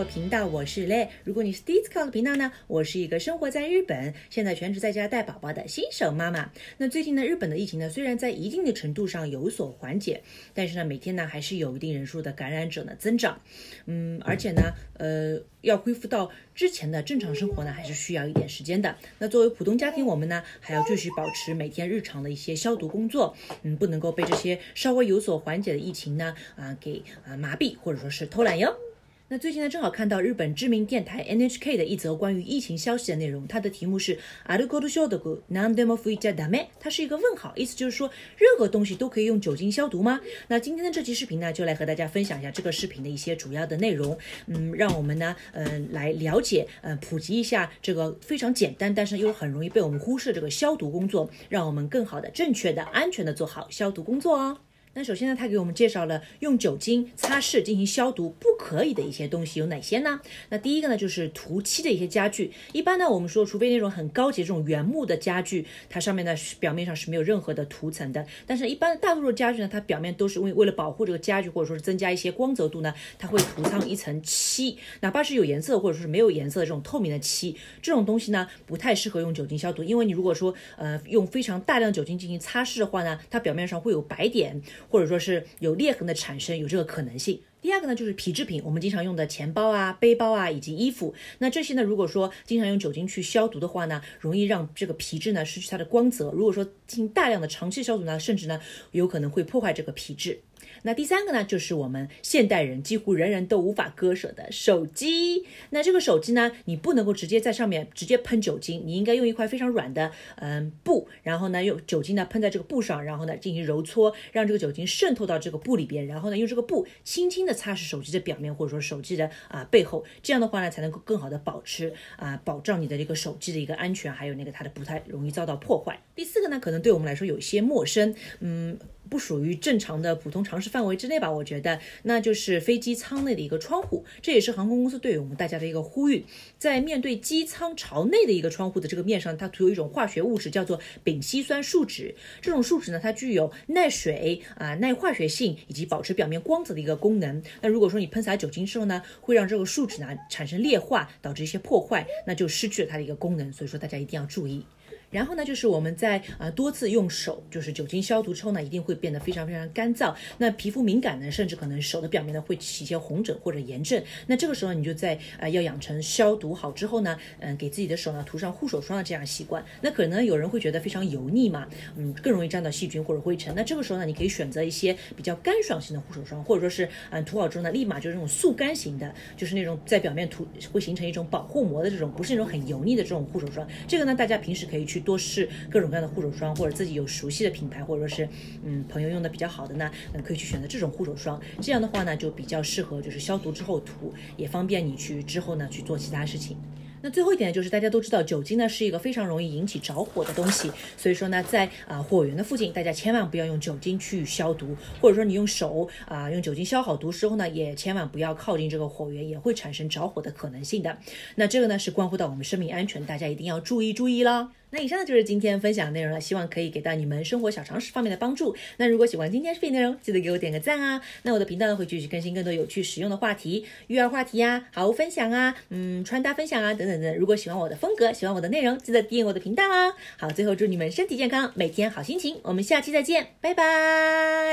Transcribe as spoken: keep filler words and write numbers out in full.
的频道，我是 Lei。如果你是第一次看我的频道呢，我是一个生活在日本，现在全职在家带宝宝的新手妈妈。那最近呢，日本的疫情呢，虽然在一定的程度上有所缓解，但是呢，每天呢还是有一定人数的感染者呢增长。嗯，而且呢，呃，要恢复到之前的正常生活呢，还是需要一点时间的。那作为普通家庭，我们呢还要继续保持每天日常的一些消毒工作，嗯，不能够被这些稍微有所缓解的疫情呢啊给啊麻痹或者说是偷懒哟。那最近呢，正好看到日本知名电台 N H K 的一则关于疫情消息的内容，它的题目是アルコール消毒何でも吹いちゃダメ，它是一个问号，意思就是说任何东西都可以用酒精消毒吗？那今天的这期视频呢，就来和大家分享一下这个视频的一些主要的内容，嗯，让我们呢，嗯、呃，来了解，嗯、呃，普及一下这个非常简单，但是又很容易被我们忽视的这个消毒工作，让我们更好的、正确的、安全的做好消毒工作哦。那首先呢，他给我们介绍了用酒精擦拭进行消毒不可以的一些东西有哪些呢？那第一个呢，就是涂漆的一些家具。一般呢，我们说，除非那种很高级这种原木的家具，它上面呢表面上是没有任何的涂层的。但是，一般大多数家具呢，它表面都是为为了保护这个家具，或者说是增加一些光泽度呢，它会涂上一层漆，哪怕是有颜色或者说是没有颜色的这种透明的漆，这种东西呢，不太适合用酒精消毒，因为你如果说呃用非常大量的酒精进行擦拭的话呢，它表面上会有白点，或者说是有裂痕的产生，有这个可能性。第二个呢，就是皮制品，我们经常用的钱包啊、背包啊以及衣服，那这些呢，如果说经常用酒精去消毒的话呢，容易让这个皮质呢失去它的光泽。如果说进行大量的长期消毒呢，甚至呢有可能会破坏这个皮质。那第三个呢，就是我们现代人几乎人人都无法割舍的手机。那这个手机呢，你不能够直接在上面直接喷酒精，你应该用一块非常软的嗯布，然后呢用酒精呢喷在这个布上，然后呢进行揉搓，让这个酒精渗透到这个布里边，然后呢用这个布轻轻的擦拭手机的表面，或者说手机的啊、呃、背后，这样的话呢才能够更好的保持啊、呃、保障你的这个手机的一个安全，还有那个它的不太容易遭到破坏。第四个呢，可能对我们来说有一些陌生，嗯。不属于正常的普通常识范围之内吧，我觉得那就是飞机舱内的一个窗户，这也是航空公司对于我们大家的一个呼吁。在面对机舱朝内的一个窗户的这个面上，它涂有一种化学物质叫做丙烯酸树脂，这种树脂呢，它具有耐水啊、呃、耐化学性以及保持表面光泽的一个功能。那如果说你喷洒酒精之后呢，会让这个树脂呢产生裂化，导致一些破坏，那就失去了它的一个功能，所以说大家一定要注意。然后呢，就是我们在啊、呃、多次用手就是酒精消毒之后呢，一定会变得非常非常干燥。那皮肤敏感呢，甚至可能手的表面呢会起一些红疹或者炎症。那这个时候你就在啊、呃、要养成消毒好之后呢，嗯、呃，给自己的手呢涂上护手霜的这样习惯。那可能有人会觉得非常油腻嘛，嗯，更容易沾到细菌或者灰尘。那这个时候呢，你可以选择一些比较干爽型的护手霜，或者说是嗯、呃、涂好之后呢，立马就是那种速干型的，就是那种在表面涂会形成一种保护膜的这种，不是那种很油腻的这种护手霜。这个呢，大家平时可以去多试各种各样的护手霜，或者自己有熟悉的品牌，或者说是嗯朋友用的比较好的呢，嗯可以去选择这种护手霜。这样的话呢，就比较适合就是消毒之后涂，也方便你去之后呢去做其他事情。那最后一点就是大家都知道酒精呢是一个非常容易引起着火的东西，所以说呢在啊、呃、火源的附近，大家千万不要用酒精去消毒，或者说你用手啊、呃、用酒精消好毒之后呢，也千万不要靠近这个火源，也会产生着火的可能性的。那这个呢是关乎到我们生命安全，大家一定要注意注意了。那以上呢就是今天分享的内容了，希望可以给到你们生活小常识方面的帮助。那如果喜欢今天视频内容，记得给我点个赞啊！那我的频道呢会继续更新更多有趣实用的话题，育儿话题啊、好物分享啊、嗯穿搭分享啊等等等。如果喜欢我的风格，喜欢我的内容，记得订阅我的频道啊！好，最后祝你们身体健康，每天好心情。我们下期再见，拜拜。